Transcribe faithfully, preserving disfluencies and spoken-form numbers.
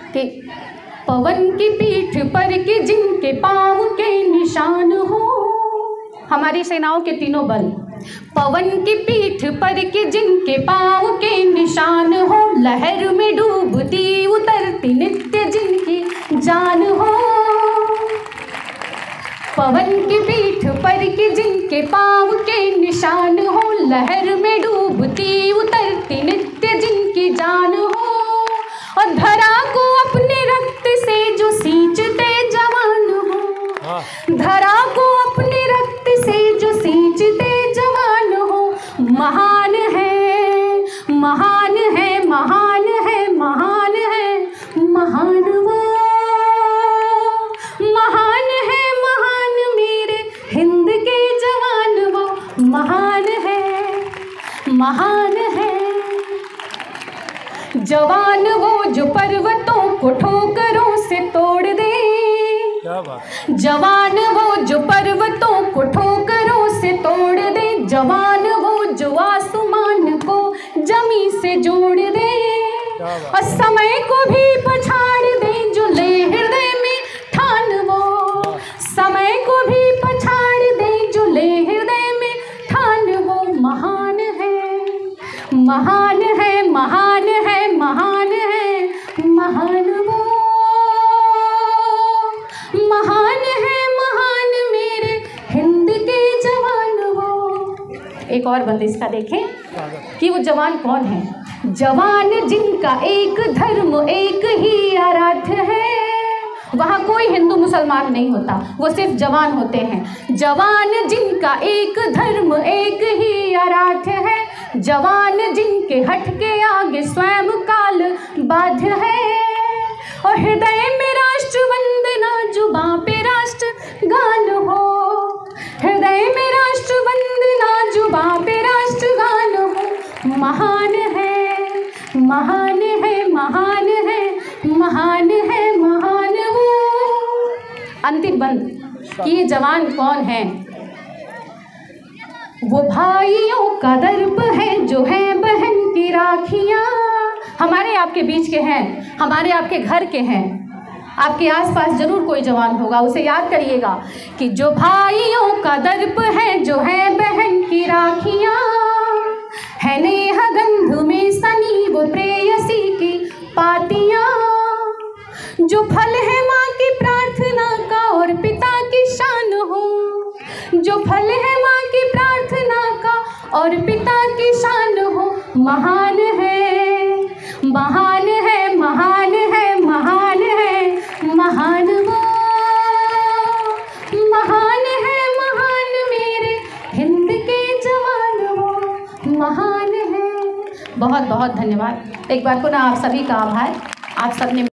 कि पवन की पीठ पर के जिनके पाँव के निशान हो, हमारी सेनाओं के तीनों बल, पवन की पीठ पर के जिनके पाँव के निशान हो, लहर में डूबती उतरती नित्य जिनकी जान हो। पवन की पीठ पर के जिनके पाँव के निशान हो, लहर में डूबती उतरती नित्य जिनकी जान हो। और धरा को अपने रक्त से जो सींचते जवान हो, धरा को अपने रक्त से जो सींचते जवान हो, महान है महान है महान है महान है महान वो, महान है महान मेरे हिंद के जवान वो, महान है महान है जवान वो जो पर्वतों को ठोकरों से तोड़ दे, क्या बात। जवान वो जो पर्वतों को ठोकरों से तोड़ दे, जवान वो जो आसमान को जमी से जोड़ दे, और समय को भी पछाड़ दे जो ले हृदय में ठान वो, समय को भी पछाड़ दे जो ले हृदय में ठान वो, महान है महान है महान है महान है महान वो, महान है महान मेरे हिंद के जवान वो। एक और बंदिश का देखें कि वो जवान कौन है। जवान जिनका एक धर्म एक ही आराध्य है, वहाँ कोई हिंदू मुसलमान नहीं होता, वो सिर्फ जवान होते हैं। जवान जिनका एक धर्म एक ही आराध्य है, जवान जिनके हट के आगे स्वयं काल बाध्य है, और हृदय में राष्ट्र वंदना जुबां पे राष्ट्र गान हो, हृदय में राष्ट्र वंदना जुबां पे राष्ट्र गान हो, महान है महान है महान है महान है महान वो। अंतिम बंद कि ये जवान कौन है। वो भाइयों का दर्प है जो है बहन की राखियाँ, हमारे आपके बीच के हैं, हमारे आपके घर के हैं, आपके आसपास जरूर कोई जवान होगा, उसे याद करिएगा कि जो भाइयों का दर्प है जो है बहन की राखियाँ, है नेह गंध में सनी वो प्रेयसी की पातियाँ, जो फल है माँ की प्रार्थना का और पिता की शान हो, जो फल है माँ की प्रार्थना का और पिता की शान हो, महान है महान है महान है महान है महान वो, महान है महान मेरे हिंद के जवान वो, महान है। बहुत बहुत धन्यवाद। एक बार पुनः आप सभी का आभार। आप सबने